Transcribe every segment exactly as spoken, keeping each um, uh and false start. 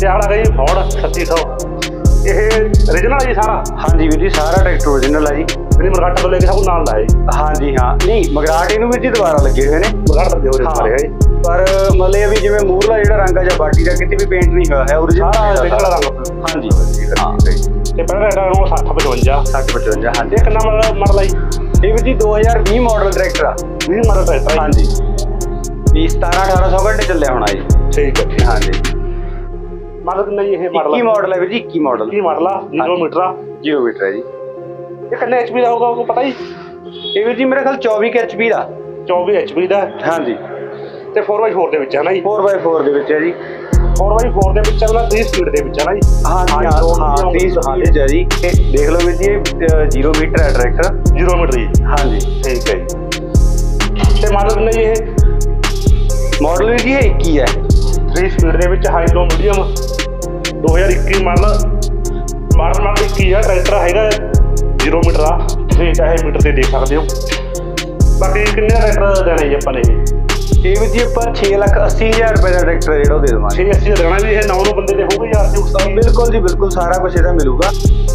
ਤੇ ਆਹ ਗਈ ਫੋਰਡ ਛੱਤੀ सौ ਇਹ ओरिजिनल है जी सारा? हाँ जी वीर जी सारा ट्रैक्टर ओरिजिनल है जी। मेरी मरघाटा तो लेके सब नाल लाए? हाँ जी हाँ नहीं मगराट इनू वीर जी दोबारा लगे हुए ने मगराट लगे हुए हाँ। है पर मतलब भी जिवें मूरला जेड़ा रंग है बाटी दा किते भी पेंट नहीं हुआ है ओरिजिनल ओरिजिनल रंग। हाँ जी हाँ ते पहला रेट है साठ पचवंजा साठ पचवंजा हाँ जी। ये कितना मॉडल मॉडल है ये वीर जी दो हज़ार बीस मॉडल ट्रैक्टर आ बीस मॉडल ट्रैक्टर हाँ जी भी सतारह अठारह सौ घंटे चलिया होना जी। ठीक है हाँ जी मॉडल कितना ये मॉडल इक्की मॉडल है वीर जी इक्की मॉडल इक्की मॉडल आ जीरो मीटर जीरो मीटर है जी। ये कितने एचपी ਦਾ ਹੋਊਗਾ आपको पता ही? ये वीर जी मेरे ख्याल चौबीस एचपी ਦਾ चौबीस एचपी ਦਾ हाँ जी ਤੇ फोर बाई फोर ਦੇ ਵਿੱਚ ਹੈ ਨਾ ਜੀ? फोर बाई फोर ਦੇ ਵਿੱਚ ਹੈ ਜੀ। फोर बाई फोर ਦੇ ਵਿੱਚ ਹੈ तीस स्पीड ਦੇ ਵਿੱਚ है ना जी? हाँ जी हाँ तीस स्पीड है जी। देख लो वीर जी जीरो मीटर है ट्रैक्टर जीरो मीटर जी। हाँ जी ठीक है जी। ਤੇ ਮਾਡਲ ਕਿੰਨਾ ਜੀ ਇਹ? मॉडल वीर जी इक्की है थ्री स्पीड ਦੇ ਵਿੱਚ ਹਾਈ ਲੋ ਮੀਡੀਅਮ दो हज़ार इक्कीस मॉडल मॉडल मॉडल इक्की है ट्रैक्टर हैगा जीरो मीटर आ ਤੁਸੀਂ ਚਾਹੇ ਮੀਟਰ ਤੇ ਦੇਖ ਸਕਦੇ ਹੋ। ਬਾਕੀ ਕਿੰਨੇ ਦਾ ਟਰੈਕਟਰ ਦੇਣਾ ਜੀ ਆਪਾਂ ਨੇ? ਇਹ ਵੀ ਜੀ ਆਪਾਂ छह लाख अस्सी हज़ार रुपਏ ਦਾ ਟਰੈਕਟਰ ਜਿਹੜਾ ਉਹ ਦੇ ਦੇਵਾਂਗੇ। छह अस्सी ਦੇਣਾ ਵੀ ਇਹ ਨੌ ਨੂੰ ਬੰਦੇ ਦੇ ਹੋਊਗਾ ਯਾਰ ਤੇ ਉਸ ਬਿਲਕੁਲ ਜੀ ਬਿਲਕੁਲ ਸਾਰਾ ਕੁਝ ਇਹਦਾ ਮਿਲੂਗਾ।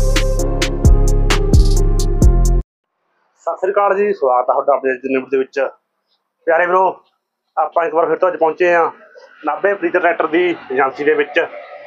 ਸਤਿ ਸ੍ਰੀ ਅਕਾਲ ਜੀ ਸਵਾਗਤ ਹੈ ਤੁਹਾਡਾ ਆਪਣੇ ਜਨਮ ਦੇ ਵਿੱਚ ਪਿਆਰੇ ਵੀਰੋ। ਆਪਾਂ ਇੱਕ ਵਾਰ ਫਿਰ ਤੋਂ ਅੱਜ ਪਹੁੰਚੇ ਆ ਨਾਭੇ ਪ੍ਰੀਤ ਟਰੈਕਟਰ ਦੀ ਏਜੰਸੀ ਦੇ ਵਿੱਚ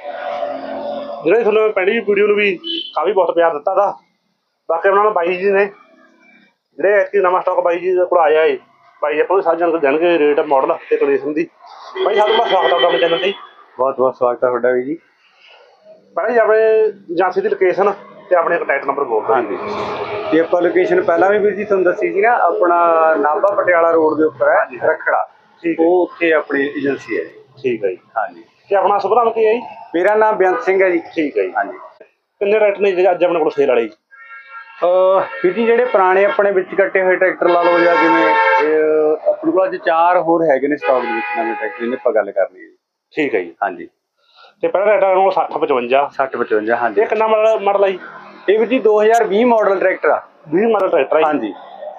ਜਿਹੜੇ ਤੁਹਾਨੂੰ ਪਹਿਲੀ ਵੀਡੀਓ ਨੂੰ ਵੀ ਕਾਫੀ ਬਹੁਤ ਪਿਆਰ ਦਿੱਤਾ ਤਾ। ਬਾਕੀ ਉਹਨਾਂ ਨੂੰ ਬਾਈ ਜੀ ਨੇ ਜਿਹੜੇ ਐਤਕੀ ਨਵਾਂ ਸਟਾਕ ਬਾਈ ਜੀ ਕੋਲ ਆਇਆ ਏ ਬਾਈ ਆਪਾਂ ਨੂੰ ਸਾਰੀ ਜਾਣਕਾਰੀ ਦੇਣਗੇ ਰੇਟ ਮਾਡਲ ਤੇ ਕੰਡੀਸ਼ਨ ਦੀ। ਬਾਈ ਸਾਡਾ ਬਹੁਤ ਸਵਾਗਤ ਹੈ ਤੁਹਾਡਾ ਆਪਣੇ ਚੈਨਲ ਤੇ। ਬਹੁਤ ਬਹੁਤ ਸਵਾਗਤ ਹੈ ਤੁਹਾਡਾ ਵੀ ਜੀ। ਪਹਿਲਾਂ ਜੀ ਆਪਣੇ ਏਜੰਸੀ ਦੀ ਲੋਕੇਸ਼ਨ ਤੇ ਆਪਣੇ ਕੰਟੈਕਟ ਨੰਬਰ ਬੋਲ ਦਿਓ। ਹਾਂਜੀ ਤੇ ਆਪਾਂ ਲੋਕੇਸ਼ਨ ਪਹਿਲਾਂ ਵੀ ਵੀਰ ਜੀ ਤੁਹਾਨੂੰ ਦੱਸੀ ਸੀ ਨਾ ਆਪਣਾ ਨਾਭਾ ਪਟਿਆਲਾ ਰੋਡ ਦੇ ਉੱਪਰ ਹੈ ਰਖੜਾ। ਠੀਕ ਉਹ ਉੱਥੇ ਆਪਣੀ ਏਜੰਸੀ ਹੈ। ਠੀਕ ਹੈ ਜੀ ਹਾਂਜੀ ਤੇ ਆਪਣਾ ਸ਼ੁਭ ਨਾਮ ਕੀ ਹੈ ਜੀ? ਮੇਰਾ ਨਾਮ ਬੇਅੰਤ ਸਿੰਘ ਹੈ ਜੀ। ਠੀਕ ਹੈ ਜੀ ਹਾਂਜੀ ਕਿੰਨੇ ਟਰੈਕਟਰ ਨੇ ਜਿਹੜੇ ਅੱਜ ਆਪਣੇ ਕੋਲ ਸੇਲ ਵਾਲੇ ਜੀ? ਵੀਰ ਜੀ ਜਿਹੜੇ ਪੁਰਾਣੇ ਆਪਣੇ ਵਿੱਚ ਕੱਟੇ ਹੋਏ ਟਰੈਕਟਰ ਲਾ ਲਓ ਜਾਂ ਜਿਵੇਂ ਆਪਣੇ ਕੋਲ ਅੱਜ ਚਾਰ ਹੋਰ ਹੈਗੇ ਨੇ ਸਟਾਕ ਦੇ ਵਿੱਚ ਨਵੇਂ ਟਰੈਕਟਰ ਜਿਹਨੇ ਆਪਾਂ ਗੱਲ ਕਰਨੀ ਹੈ ਜੀ। ਠੀਕ ਹੈ ਜੀ ਹਾਂਜੀ ਤੇ ਪਹਿਲਾ ਰੇਟ ਹੈ ਸੱਠ ਪਚਵੰਜਾ ਸੱਠ ਪਚਵੰਜਾ ਹਾਂਜੀ। ਇਹ ਕਿੰਨਾ ਮਾਡਲ ਮਾਡਲ ਹੈ ਜੀ? ਇਹ ਵੀਰ ਜੀ ਦੋ ਹਜ਼ਾਰ ਵੀਹ ਮਾਡਲ ਟਰੈਕਟਰ ਆ। ਵੀਹ ਮਾਡਲ ਟਰੈਕਟਰ ਹੈ ਹਾਂਜੀ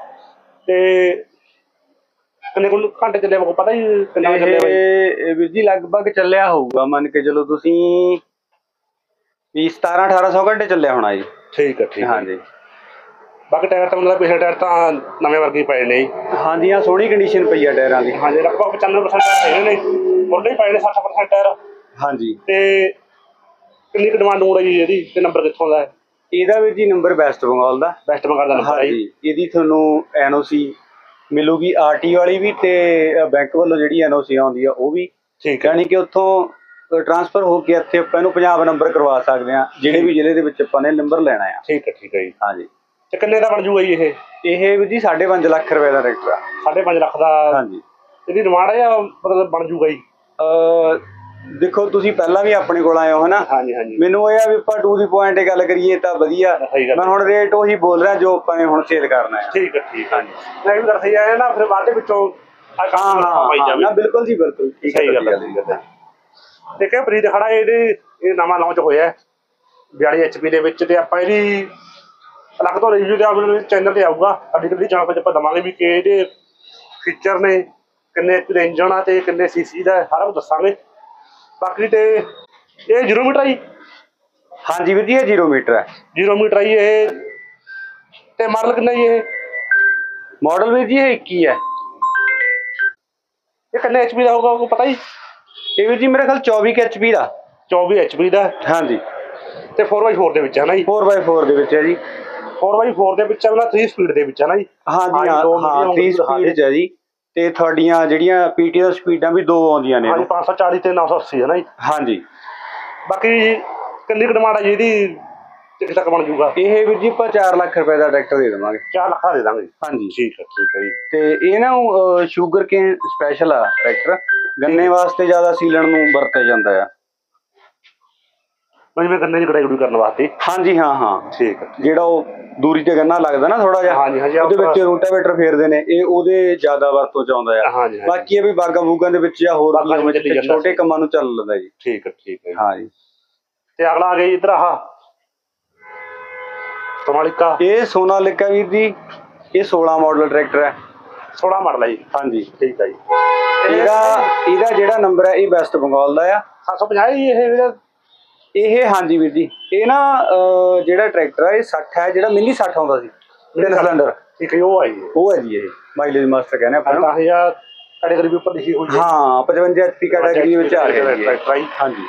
ਤੇ ਕਿੰਨੇ ਕੁ ਘੰਟੇ ਚੱਲਿਆ ਮੈਨੂੰ ਪਤਾ ਹੀ ਕਿੰਨਾ ਚੱਲਿਆ ਬਾਈ? ਇਹ ਵੀਰ ਜੀ ਲਗਭਗ ਚੱਲਿਆ ਹੋਊਗਾ ਮੰਨ ਕੇ ਚਲੋ ਤੁਸੀਂ ਵੀ ਸਤਾਰਾਂ ਅਠਾਰਾਂ ਸੌ ਘੰਟੇ ਚੱਲਿਆ ਹੋਣਾ ਜੀ। ਠੀਕ ਹੈ ਠੀਕ ਹਾਂਜੀ ਬਾਕੀ ਟਾਇਰ ਤਾਂ ਮਤਲਬ ਪਿਛਲੇ ਟਾਇਰ ਤਾਂ ਨਵੇਂ ਵਰਗੇ ਪਏ ਨੇ ਜੀ। ਹਾਂਜੀ ਹਾਂ ਸੋਹਣੀ ਕੰਡੀਸ਼ਨ ਪਈ ਆ ਟਾਇਰਾਂ ਦੀ। ਹਾਂਜੀ ਲਗਭਗ ਪਚਾਨਵੇਂ ਪਰਸੈਂਟ ਟਾਇਰ ਹੈਗੇ ਨੇ ਮੁੱਢੇ ਹੀ ਪਏ ਨੇ ਸੱਠ ਪਰਸੈਂਟ ਟਾਇਰ। ਹਾਂਜੀ ਤੇ ਕਿੰਨੀ ਕੁ ਡਿਮਾਂਡ ਹੋ ਰਹੀ ਹੈ ਜੀ ਤੇ ਨੰਬਰ ਕਿੱਥੋਂ ਦਾ ਹੈ? ਇਹਦਾ ਵੀਰ ਜੀ ਨੰਬਰ ਵੈਸਟ ਬੰਗਾਲ ਦਾ ਵੈਸਟ ਬੰਗਾਲ ਦਾ ਨੰਬਰ ਹੈ ਜੀ। ਇਹਦੀ ਤੁਹਾਨੂੰ ਐਨ ਓ ਸੀ ਮਿਲੂਗੀ ਆਰ ਟੀ ਵਾਲੀ ਵੀ ਤੇ ਬੈਂਕ ਵੱਲੋਂ ਜਿਹੜੀ ਐਨ ਓ ਸੀ ਆਉਂਦੀ ਆ ਉਹ ਵੀ। ਠੀਕ ਹੈ ਯਾਨੀ ਕਿ ਉੱਥੋਂ ਟ੍ਰਾਂਸਫਰ ਹੋ ਕੇ ਇੱਥੇ ਆਪਾਂ ਇਹਨੂੰ ਪੰਜਾਬ ਨੰਬਰ ਕਰਵਾ ਸਕਦੇ ਹਾਂ ਜਿਹੜੇ ਵੀ ਜ਼ਿਲ੍ਹੇ ਦੇ ਵਿੱਚ ਆਪਾਂ ਨੇ ਨੰਬਰ ਲੈਣਾ ਆ। ਠੀਕ ਹੈ ਠੀਕ ਹੈ ਜੀ। ਹਾਂਜੀ ਤੇ ਕਿੰਨੇ ਦਾ ਬਣ ਜੂਗਾ ਜੀ ਇਹ? ਇਹ ਵੀਰ ਜੀ ਸਾਢੇ ਪੰਜ ਲੱਖ ਰੁਪਏ ਦਾ ਟਰੈਕਟਰ ਆ। ਸਾਢੇ ਪੰਜ ਲੱਖ ਦਾ? ਹਾਂਜੀ ਇਹਦੀ ਡਿਮਾਂਡ ਹੈ ਜਾਂ ਮਤਲਬ ਬਣ ਜੂਗਾ ਜੀ? ਦੇਖੋ ਤੁਸੀਂ ਪਹਿਲਾਂ ਵੀ ਆਪਣੇ ਕੋਲ ਆਏ ਹੋ ਹਨਾ। ਹਾਂਜੀ ਹਾਂਜੀ ਮੈਨੂੰ ਇਹ ਆ ਵੀ ਆਪਾਂ ਟੂ ਦੀ ਪੁਆਇੰਟ ਗੱਲ ਕਰੀਏ ਤਾਂ ਵਧੀਆ। ਮੈਂ ਹੁਣ ਰੇਟ ਉਹੀ ਬੋਲ ਰਿਹਾ ਜੋ ਆਪਾਂ ਨੇ ਹੁਣ ਸੇਲ ਕਰਨਾ ਹੈ। ਠੀਕ ਹੈ ਠੀਕ ਹੈ ਮੈਂ ਵੀ ਦੱਸ ਆਇਆ ਨਾ ਫਿਰ ਬਾਅਦ ਦੇ ਵਿੱਚੋਂ ਹਾਂ ਹਾਂ ਨਾ ਬਿਲਕੁਲ ਜੀ ਬਿਲਕੁਲ ਠੀਕ ਹੈ ਗੱਲ ਹੈ। ਦੇਖਿਆ ਪ੍ਰੀਤ ਖੜਾ ਇਹਦੇ ਇਹ ਨਵਾਂ ਲਾਂਚ ਹੋਇਆ ਬਿਆਲੀ ਐਚ ਪੀ ਦੇ ਵਿੱਚ ਤੇ ਆਪਾਂ ਇਹਦੀ ਅਲੱਗ ਤੋਂ ਰਿਵਿਊ ਤੇ ਆਪਣੇ ਚੈਨਲ ਤੇ ਆਊਗਾ ਅੱਡੀ ਕਦੀ ਜਾਣਕਾਰੀ ਆਪਾਂ ਦਵਾਂਗੇ ਵੀ ਕਿ ਇਹਦੇ ਫੀਚਰ ਨੇ ਕਿੰਨੇ ਐਚ ਪੀ ਦਾ ਇੰਜਨ ਆ ਤੇ ਕਿੰਨੇ ਸੀਸੀ ਦਾ ਸਾਰਾ ਕੁਝ ਦੱਸਾਂਗੇ। ਬਾਕੀ ਤੇ ਇਹ ਜ਼ੀਰੋ ਮੀਟਰ ਜੀ? ਹਾਂਜੀ ਵੀਰ ਜੀ ਇਹ ਜ਼ੀਰੋ ਮੀਟਰ ਹੈ। ਜ਼ੀਰੋ ਮੀਟਰ ਹੈ ਇਹ ਤੇ ਮਾਡਲ ਕਿੰਨਾ ਜੀ ਇਹ? ਮਾਡਲ ਵੀਰ ਜੀ ਇਹ ਇੱਕੀ ਹੈ। ਇਹ ਕਿੰਨੇ ਐਚ ਪੀ ਦਾ ਹੋਊਗਾ ਪਤਾ ਜੀ? ਇਹ ਵੀਰ ਜੀ ਮੇਰੇ ਖਿਆਲ ਚੌਵੀ ਐਚ ਪੀ ਦਾ। ਚੌਵੀ ਐਚ ਪੀ ਦਾ ਹਾਂਜੀ ਤੇ फोर बाई फोर ਦੇ ਵਿੱਚ ਹੈ ਨਾ ਜੀ? फोर बाई फोर ਦੇ ਵਿੱਚ ਹੈ ਜੀ। फोर बाई फोर ਦੇ ਵਿੱਚ ਹੈ ਥ੍ਰੀ ਸਪੀਡ ਦੇ ਵਿੱਚ ਹੈ ਨਾ ਜੀ? ਹਾਂਜੀ ਹਾਂ ਥ੍ਰੀ ਸਪੀਡ ਚ ਹੈ ਜੀ ਤੇ ਤੁਹਾਡੀਆਂ ਜਿਹੜੀਆਂ ਪੀਟੀ ਦਾ ਸਪੀਡਾਂ ਵੀ ਦੋ ਆਉਂਦੀਆਂ ਨੇ। ਹਾਂਜੀ ਪੰਜ ਸੌ ਚਾਲੀ ਤੇ ਨੌ ਸੌ ਅੱਸੀ ਹੈ ਨਾ ਜੀ? ਹਾਂਜੀ ਬਾਕੀ ਕਿੰਨੀ ਕੁ ਡਿਮਾਂਡ ਹੈ ਜੀ ਇਹਦੀ ਕਿੱਥੇ ਤੱਕ ਬਣ ਜੂਗਾ? ਇਹ ਵੀਰ ਜੀ ਆਪਾਂ ਚਾਰ ਲੱਖ ਰੁਪਏ ਦਾ ਟਰੈਕਟਰ ਦੇ ਦੇਵਾਂਗੇ। ਚਾਰ ਲੱਖ ਦਾ ਦੇ ਦਾਂਗੇ? ਹਾਂਜੀ ਠੀਕ ਹੈ ਠੀਕ ਹੈ ਜੀ। ਤੇ ਇਹ ਨਾ ਸ਼ੂਗਰ ਕੇਨ ਸਪੈਸ਼ਲ ਆ ਟਰੈਕਟਰ ਗੰਨੇ ਵਾਸਤੇ ਜ਼ਿਆਦਾ ਸੀਲਣ ਨੂੰ ਵਰਤਿਆ ਜਾਂਦਾ ਆ। ਜਿਵੇਂ ਗੰਨੇ ਦੀ ਕਟਾਈ ਕਰਨ ਵਾਸਤੇ? ਹਾਂਜੀ ਹਾਂ ਹਾਂ ਠੀਕ ਹੈ। ਜਿਹੜਾ ਉਹ ਦੂਰੀ ਤੇ ਗੰਨਾ ਲੱਗਦਾ ਨਾ ਥੋੜਾ ਜਿਹਾ ਹਾਂਜੀ ਹਾਂਜੀ ਉਹਦੇ ਵਿੱਚ ਰੋਟਾਵੇਟਰ ਫੇਰਦੇ ਨੇ ਇਹ ਉਹਦੇ ਜ਼ਿਆਦਾ ਵਰਤੋਂ ਚ ਆਉਂਦਾ ਆ। ਬਾਕੀ ਇਹ ਵੀ ਬਾਗਾ ਬੂਗਾਂ ਦੇ ਵਿੱਚ ਜਾਂ ਹੋਰ ਛੋਟੇ ਕੰਮਾਂ ਨੂੰ ਚੱਲ ਲੈਂਦਾ ਜੀ। ਠੀਕ ਹੈ ਠੀਕ ਹੈ ਹਾਂ ਜੀ। ਤੇ ਅਗਲਾ ਆ ਗਿਆ ਜੀ ਇੱਧਰ ਆਹ ਸੋਨਾਲਿਕਾ। ਇਹ ਸੋਨਾਲਿਕਾ ਵੀਰ ਜੀ ਇਹ सोलह ਮਾਡਲ ਟਰੈਕਟਰ ਹੈ। सोलह ਮਾਡਲ ਹੈ ਜੀ? ਹਾਂਜੀ ਠੀਕ ਹੈ ਜੀ। ਇਹਦਾ ਇਹਦਾ ਜਿਹੜਾ ਨੰਬਰ ਹੈ ਇਹ ਵੈਸਟ ਬੰਗਾਲ ਦਾ ਆ। ਸੱਤ ਸੌ ਪੰਜਾਹ ਜੀ ਇਹ? ਇਹ ਹਾਂਜੀ ਵੀਰ ਜੀ, ਇਹ ਨਾ ਅਹ, ਜਿਹੜਾ ਟਰੈਕਟਰ ਆ ਇਹ ਸੱਠ ਹੈ, ਜਿਹੜਾ ਮਿੰਨੀ ਸੱਠ ਆਉਂਦਾ ਸੀ ਤਿੰਨ ਸਿਲੰਡਰ, ਠੀਕ ਹੈ ਉਹ ਆਈ ਹੈ ਉਹ ਹੈ ਜੀ ਇਹ ਮਾਈਲੇਜ ਮਾਸਟਰ ਕਹਿੰਦੇ ਆਪਾਂ ਨੂੰ। ਤਾਂ ਹਜ਼ਾਰ ਕੈਟਾਗਰੀ ਵੀ ਉੱਪਰ ਲਿਖੀ ਹੋਈ ਹੈ। ਹਾਂ ਪਚਵੰਜਾ ਐਚ ਪੀ ਕੈਟਾਗਰੀ ਵਿੱਚ ਆ ਰਿਹਾ ਜੀ ਇਹ। ਟਰੈਕਟਰ ਆਈ ਹਾਂਜੀ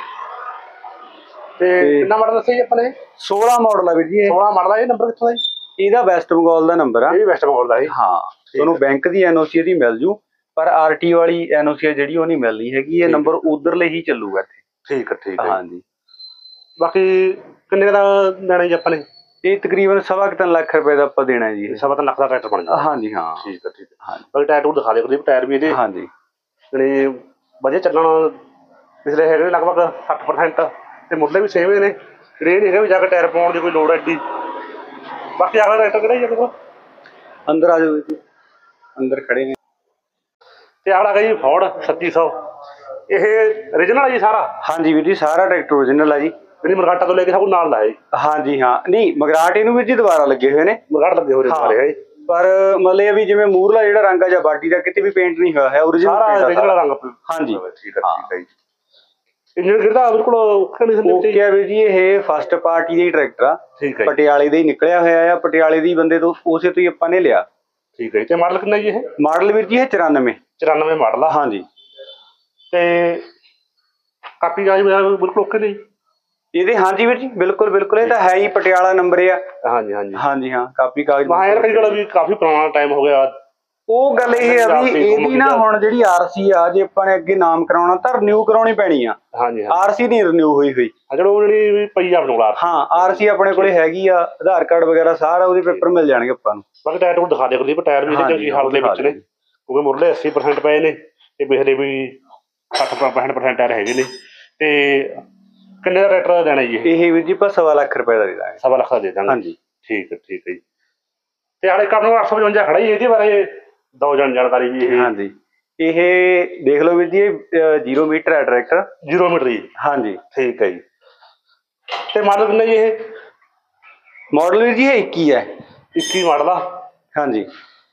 ਤੇ ਕਿੰਨਾ ਮਾਡਲ ਦੱਸਿਆ ਜੀ ਆਪਾਂ ਨੇ? ਸੋਲਾਂ ਮਾਡਲ ਆ ਵੀਰ ਜੀ ਇਹ। ਸੋਲਾਂ ਮਾਡਲ ਆ। ਇਹ ਨੰਬਰ ਕਿੱਥੋਂ ਦਾ ਜੀ? ਇਹਦਾ ਵੈਸਟ ਬੰਗਾਲ ਦਾ ਨੰਬਰ ਆ। ਇਹ ਵੀ ਵੈਸਟ ਬੰਗਾਲ ਦਾ ਹੈ। ਹਾਂ ਤੁਹਾਨੂੰ ਬੈਂਕ ਦੀ ਐਨਓਸੀ ਇਹਦੀ ਮਿਲ ਜੂ, ਪਰ ਆਰਟੀ ਵਾਲੀ ਐਨਓਸੀ ਜਿਹੜੀ ਉਹ ਨਹੀਂ ਮਿਲਣੀ ਹੈਗੀ। ਇਹ ਨੰਬਰ ਉਧਰਲੇ ਹੀ ਚੱਲੂਗਾ ਇੱਥੇ। ਠੀਕ ਹੈ ਠੀਕ ਹੈ। ਹਾਂਜੀ ਬਾਕੀ ਕਿੰਨੇ ਦਾ ਦੇਣਾ ਜੀ ਆਪਾਂ ਨੇ? ਇਹ ਤਕਰੀਬਨ ਸਵਾ ਕੁ ਤਿੰਨ ਲੱਖ ਰੁਪਏ ਦਾ ਆਪਾਂ ਦੇਣਾ ਜੀ। ਸਵਾ ਤਿੰਨ ਲੱਖ ਦਾ ਟਰੈਕਟਰ ਬਣ ਜਾਂਦਾ। ਹਾਂਜੀ ਹਾਂ ਠੀਕ ਹੈ ਠੀਕ ਹੈ। ਹਾਂਜੀ ਬਾਕੀ ਟਾਇਰ ਟੂਰ ਦਿਖਾ ਦਿਓ ਕਦੇ ਟਾਇਰ ਵੀ ਇਹਦੇ ਹਾਂਜੀ ਜਿਹੜੇ ਵਧੀਆ ਚੱਲਣ ਪਿਛਲੇ ਹੈਗੇ ਲਗਭਗ ਸੱਠ ਪਰਸੈਂਟ ਤੇ ਮੁੱਢਲੇ ਵੀ ਸੇਮ ਨੇ। ਜਿਹੜੇ ਨਹੀਂ ਹੈਗਾ ਵੀ ਜਾ ਕੇ ਟਾਇਰ ਪਾਉਣ ਦੀ ਕੋਈ ਲੋੜ ਐਡੀ। ਬਾਕੀ ਅਗਲਾ ਟਰੈਕਟਰ ਕਿਹੜਾ ਜੀ ਆਪਣੇ ਕੋਲ? ਅੰਦਰ ਆ ਜਾਓ ਜੀ, ਅੰਦਰ ਖੜੇ ਨੇ। ਤੇ ਅਗਲਾ ਹੈਗਾ ਜੀ ਫੋਰਡ ਛੱਤੀ ਸੌ। ਇਹ ਓਰੀਜਨਲ ਹੈ ਜੀ ਸਾਰਾ? ਹਾਂਜੀ ਵੀਰ ਜੀ ਸਾਰਾ ਟਰੈਕਟਰ ਓਰੀਜਨਲ ਆ ਜੀ। ਜਿਹੜੀ ਮਰਗਾਟਾ ਤੋਂ ਲੈ ਕੇ ਸਭ ਕੁਝ ਨਾਲ ਲਾਇਆ ਜੀ? ਹਾਂਜੀ ਹਾਂ ਨਹੀਂ ਮਗਰਾਟ ਇਹਨੂੰ ਵੀਰ ਜੀ ਦੁਬਾਰਾ ਲੱਗੇ ਹੋਏ ਨੇ। ਮਰਗਾਟ ਲੱਗੇ ਹੋਏ ਸਾਰੇ ਹੈ ਜੀ। ਪਰ ਮਤਲਬ ਇਹ ਵੀ ਜਿਵੇਂ ਮੂਰਲਾ ਜਿਹੜਾ ਰੰਗ ਆ ਜਾਂ ਬਾਡੀ ਦਾ ਕਿਤੇ ਵੀ ਪੇਂਟ ਨਹੀਂ ਹੋਇਆ ਹੈ, ਓਰੀਜਨਲ ਸਾਰਾ ਓਰੀਜਨਲ ਰੰਗ। ਹਾਂਜੀ ਠੀਕ ਹੈ ਠੀਕ ਹੈ ਜੀ। ਇੰਜਨ ਗਿਰਦਾ ਬਿਲਕੁਲ ਓਕੇ ਨਹੀਂ ਹੁੰਦੀ? ਓਕੇ ਆ ਵੀਰ ਜੀ, ਇਹ ਫਸਟ ਪਾਰਟੀ ਦਾ ਹੀ ਟਰੈਕਟਰ ਆ। ਠੀਕ ਹੈ ਪਟਿਆਲੇ ਦਾ ਹੀ ਨਿਕਲਿਆ ਹੋਇਆ ਆ, ਪਟਿਆਲੇ ਦੀ ਬੰਦੇ ਤੋਂ ਉਸੇ ਤੋਂ ਹੀ ਆਪਾਂ ਨੇ ਲਿਆ। ਠੀਕ ਹੈ। ਤੇ ਮਾਡਲ ਕਿੰਨਾ ਜੀ ਇਹ? ਮਾਡਲ ਵੀਰ ਜੀ ਇਹ ਚੁਰਾਨਵੇਂ ਚੁਰਾਨਵੇਂ ਮਾਡਲ ਆ। ਹਾਂਜੀ ਤੇ ਕਾਪੀ ਕਾਜ ਬਿਲਕੁਲ ਓਕੇ ਨਹੀਂ? ਇਹਦੇ ਹਾਂਜੀ ਵੀਰ ਜੀ ਬਿਲਕੁਲ ਬਿਲਕੁਲ, ਇਹ ਤਾਂ ਹੈ ਹੀ ਪਟਿਆਲਾ ਨੰਬਰ ਆ। ਹਾਂਜੀ ਹਾਂਜੀ ਹਾਂਜੀ ਹਾਂ ਕਾਪੀ ਕਾਗਜ਼ ਮਾ ਯਾਰ ਕਈ ਵੀ ਕਾਫੀ ਪੁਰਾਣਾ ਟਾਈਮ ਹੋ ਗਿਆ। ਉਹ ਗੱਲ ਇਹ ਆ ਵੀ ਇਹਦੀ ਨਾ ਹੁਣ ਜਿਹੜੀ ਆਰਸੀ ਆ ਜੇ ਆਪਾਂ ਨੇ ਅੱਗੇ ਨਾਮ ਕਰਾਉਣਾ ਤਾਂ ਰਿਨਿਊ ਕਰਾਉਣੀ ਪੈਣੀ ਆ। ਹਾਂਜੀ ਆਰਸੀ ਨਹੀਂ ਰਿਨਿਊ ਹੋਈ ਹੋਈ। ਚਲੋ ਜਿਹੜੀ ਵੀ ਪਈ ਆ ਆਪਣੇ ਕੋਲ। ਹਾਂ ਆਰਸੀ ਆਪਣੇ ਕੋਲੇ ਹੈਗੀ ਆ, ਆਧਾਰ ਕਾਰਡ ਵਗੈਰਾ ਸਾਰਾ ਉਹਦੇ ਪੇਪਰ ਮਿਲ ਜਾਣਗੇ ਆਪਾਂ ਨੂੰ। ਬਾਕੀ ਟਾਇਰ ਟੂਰ ਦਿਖਾ ਦੇ ਕਦੀ ਟਾਇਰ ਵੀ ਇਹਦੇ ਕੀ ਹਾਲ ਦੇ ਵਿੱਚ ਨੇ, ਕਿਉਂਕਿ ਮੁਰਲੇ ਅੱਸੀ ਪਰਸੈਂਟ ਪਏ ਨੇ ਤੇ ਪਿਛਲੇ ਵੀ ਸੱਠ ਪੈਂਹਠ ਪਰਸੈਂਟ ਟਾਇਰ ਹੈਗੇ ਨੇ। ਤੇ ਕਿੰਨੇ ਦਾ ਟਰੈਕਟਰ ਦੇਣਾ ਜੀ ਇਹ? ਇਹ ਵੀਰ ਜੀ ਆਪਾਂ ਸਵਾ ਲੱਖ ਰੁਪਏ ਦਾ ਦੇ ਦਾਂਗੇ। ਸਵਾ ਲੱਖ ਦਾ ਦੇ ਦਾਂਗੇ। ਹਾਂਜੀ ਠੀਕ ਹੈ ਠੀਕ ਹੈ ਜੀ। ਤੇ ਹਾਲੇ ਕੰਮ ਨੂੰ ਅੱਠ ਸੌ ਪਚਵੰਜਾ ਖੜਾ ਜੀ, ਇਹਦੇ ਬਾਰੇ ਦੋ ਜਣ ਜਾਣਕਾਰੀ ਵੀ ਇਹ? ਹਾਂਜੀ ਇਹ ਦੇਖ ਲਓ ਵੀਰ ਜੀ ਇਹ ਜ਼ੀਰੋ ਮੀਟਰ ਹੈ ਟਰੈਕਟਰ। ਜ਼ੀਰੋ ਮੀਟਰ ਜੀ? ਹਾਂਜੀ ਠੀਕ ਹੈ ਜੀ। ਤੇ ਮਾਡਲ ਕਿੰਨਾ ਜੀ ਇਹ? ਮਾਡਲ ਵੀਰ ਜੀ ਇਹ ਇੱਕੀ ਹੈ। ਇੱਕੀ ਮਾਡਲ ਆ? ਹਾਂਜੀ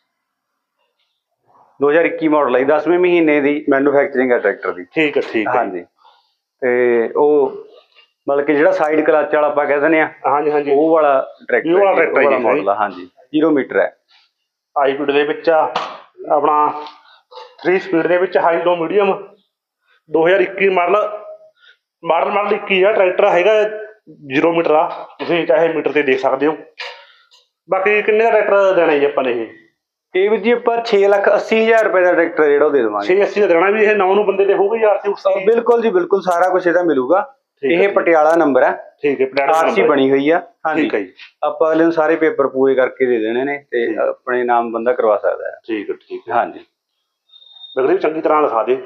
ਦੋ ਹਜ਼ਾਰ ਇੱਕੀ ਮਾਡਲ ਹੈ, ਦਸਵੇਂ ਮਹੀਨੇ ਦੀ ਮੈਨੂਫੈਕਚਰਿੰਗ ਹੈ ਟਰੈਕਟਰ ਦੀ। ਠੀਕ ਹੈ ਠੀਕ ਹੈ। ਹਾਂਜੀ ਤੇ ਉਹ ਮਤਲਬ ਕਿ ਜਿਹੜਾ ਸਾਈਡ ਕਲਚ ਵਾਲਾ ਆਪਾਂ ਕਹਿ ਦਿੰਦੇ ਆ, ਹਾਂਜੀ ਹਾਂਜੀ ਉਹ ਵਾਲਾ ਟਰੈਕਟਰ ਉਹ ਵਾਲਾ ਟਰੈਕਟਰ ਮਾਡਲ ਆ। ਹਾਂਜੀ ਜ਼ੀਰੋ ਮੀਟਰ ਹੈ। ਹਾਈ ਸਪੀਡ ਦੇ ਵਿੱਚ ਆ ਆਪਣਾ, ਥ੍ਰੀ ਸਪੀਡ ਦੇ ਵਿੱਚ ਹਾਈ ਲੋ ਮੀਡੀਅਮ। ਦੋ ਹਜ਼ਾਰ ਇੱਕੀ ਮਾਡਲ ਮਾਡਲ ਮਾਡਲ ਇੱਕੀ ਆ। ਟਰੈਕਟਰ ਹੈਗਾ ਜ਼ੀਰੋ ਮੀਟਰ ਆ, ਤੁਸੀਂ ਚਾਹੇ ਮੀਟਰ ਤੇ ਦੇਖ ਸਕਦੇ ਹੋ। ਬਾਕੀ ਕਿੰਨੇ ਦਾ ਟਰੈਕਟਰ ਦੇਣਾ ਜੀ ਆਪਾਂ ਨੇ? ਇਹ ਇਹ ਵੀ ਜੀ ਆਪਾਂ ਛੇ ਲੱਖ ਅੱਸੀ ਹਜ਼ਾਰ ਰੁਪਏ ਦਾ ਟਰੈਕਟਰ ਜਿਹੜਾ ਉਹ ਦੇ ਦੇਵਾਂਗੇ। ਛੇ ਅੱਸੀ ਦਾ ਦੇਣਾ ਵੀ ਇਹ ਨੌ ਨੂੰ ਬੰਦੇ ਤੇ ਹੋਊਗਾ ਯਾਰ ਸੀ? ਬਿਲਕੁਲ ਜੀ ਬਿਲਕੁਲ ਸਾਰਾ ਕੁਝ ਇਹਦਾ ਮਿਲੂਗਾ। ਇਹ ਪਟਿਆਲਾ ਨੰਬਰ ਹੈ। ਠੀਕ ਹੈ ਆਰਸੀ ਬਣੀ ਹੋਈ ਆ। ਹਾਂਜੀ ਠੀਕ ਹੈ ਜੀ। ਆਪਾਂ ਅਗਲੇ ਨੂੰ ਸਾਰੇ ਪੇਪਰ ਪੂਰੇ ਕਰਕੇ ਦੇ ਦੇਣੇ ਨੇ ਤੇ ਆਪਣੇ ਨਾਮ ਬੰਦਾ ਕਰਵਾ ਸਕਦਾ ਹੈ। ਠੀਕ ਹੈ ਠੀਕ ਹੈ। ਹਾਂਜੀ ਬਿਲਕੁਲ ਚੰਗੀ ਤਰ੍ਹਾਂ ਲਿਖਾ ਦੇ।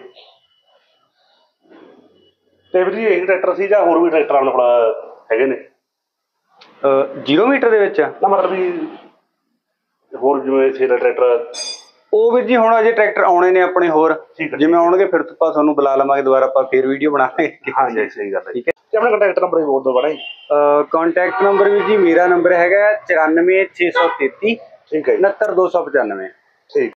ਤੇ ਵੀਰ ਜੀ ਇਹ ਟਰੈਕਟਰ ਸੀ ਜਾਂ ਹੋਰ ਵੀ ਟਰੈਕਟਰ ਆਪਣੇ ਕੋਲ ਹੈਗੇ ਨੇ? ਜ਼ੀਰੋ ਮੀਟਰ ਦੇ ਵਿੱਚ ਨਾ ਮਤਲਬ ਵੀ ਹੋਰ ਜਿਵੇਂ ਛੇ ਟਰੈਕਟਰ? ਉਹ ਵੀਰ ਜੀ ਹੁਣ ਅਜੇ ਟਰੈਕਟਰ ਆਉਣੇ ਨੇ ਆਪਣੇ ਹੋਰ, ਜਿਵੇਂ ਆਉਣਗੇ ਫਿਰ ਆਪਾਂ ਤੁਹਾਨੂੰ ਬੁਲਾ ਲਵਾਂਗੇ ਦੁਬਾਰਾ, ਆਪਾਂ ਫਿਰ ਵੀਡੀਓ ਬਣਾਵਾਂਗੇ। ਹਾਂਜੀ ਸਹੀ ਗੱਲ ਹੈ। ਠੀਕ ਹੈ। ਤੇ ਆਪਣਾ ਕੰਟੈਕਟ ਨੰਬਰ ਵੀ ਬੋਲ ਦਿਓ ਬੜਾ ਜੀ। ਕੰਟੈਕਟ ਨੰਬਰ ਵੀਰ ਜੀ ਮੇਰਾ ਨੰਬਰ ਹੈਗਾ ਚੁਰਾਨਵੇਂ ਛੇ ਸੌ ਤੇਤੀ ਠੀਕ ਹੈ ਉਣਹੱਤਰ ਦੋ ਸੌ ਪਚਾਨਵੇਂ। ਠੀਕ।